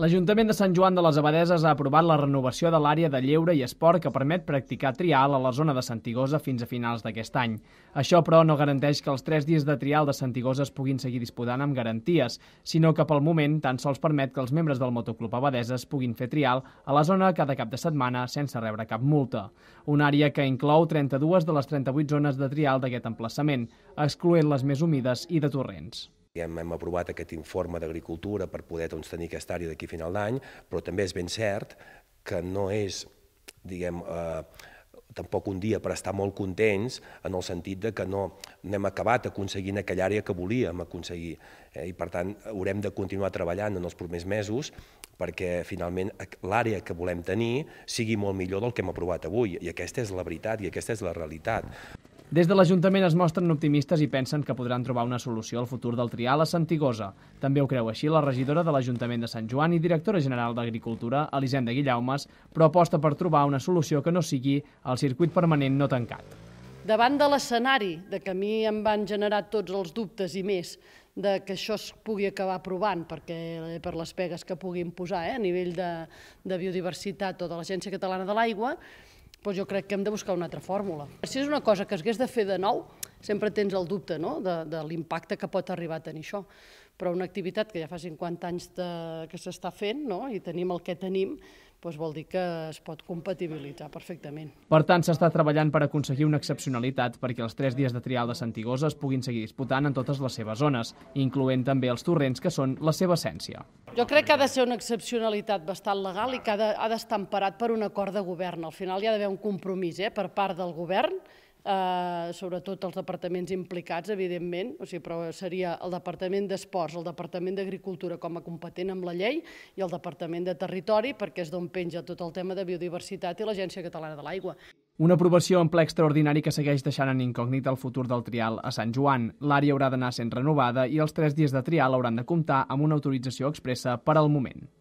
L'Ajuntament de Sant Joan de les Abadesses ha aprovat la renovació de l'àrea de lleure i esport que permet practicar trial a la zona de Santigosa fins a finals d'aquest any. Això, però, no garanteix que els 3 dies de trial de Santigosa es puguin seguir disputant amb garanties, sinó que pel moment tan sols permet que els membres del Motoclub Abadeses puguin fer trial a la zona cada cap de setmana sense rebre cap multa. Una àrea que inclou 32 de les 38 zones de trial d'aquest emplaçament, excloent les més humides i de torrents. Hem aprovat aquest informe d'Agricultura per poder tenir aquesta àrea d'aquí a final d'any, però també és ben cert que no és, tampoc un dia per estar molt contents en el sentit que no hem acabat aconseguint aquella àrea que volíem aconseguir. I per tant haurem de continuar treballant en els propers mesos perquè finalment l'àrea que volem tenir sigui molt millor del que hem aprovat avui. I aquesta és la veritat i aquesta és la realitat. Des de l'Ajuntament es mostren optimistes i pensen que podran trobar una solució al futur del trial a Santigosa. També ho creu així la regidora de l'Ajuntament de Sant Joan i directora general d'Agricultura, Elisenda Guillaumes, però aposta per trobar una solució que no sigui el circuit permanent no tancat. Davant de l'escenari de que a mi em van generar tots els dubtes i més de que això es pugui acabar aprovant per les pegues que puguin posar a nivell de biodiversitat o de l'Agència Catalana de l'Aigua, doncs jo crec que hem de buscar una altra fórmula. Si és una cosa que s'hagués de fer de nou, sempre tens el dubte de l'impacte que pot arribar a tenir això. Però una activitat que ja fa 50 anys que s'està fent i tenim el que tenim, vol dir que es pot compatibilitzar perfectament. Per tant, s'està treballant per aconseguir una excepcionalitat perquè els 3 dies de trial de Santigosa es puguin seguir disputant en totes les seves zones, incloent també els torrents que són la seva essència. Jo crec que ha de ser una excepcionalitat bastant legal i que ha d'estar emparat per un acord de govern. Al final hi ha d'haver un compromís per part del govern, sobretot els departaments implicats, evidentment, però seria el Departament d'Esports, el Departament d'Agricultura com a competent amb la llei i el Departament de Territori, perquè és d'on penja tot el tema de biodiversitat i l'Agència Catalana de l'Aigua. Una aprovació en ple extraordinari que segueix deixant en incògnit el futur del trial a Sant Joan. L'àrea haurà d'anar sent renovada i els 3 dies de trial hauran de comptar amb una autorització expressa per al moment.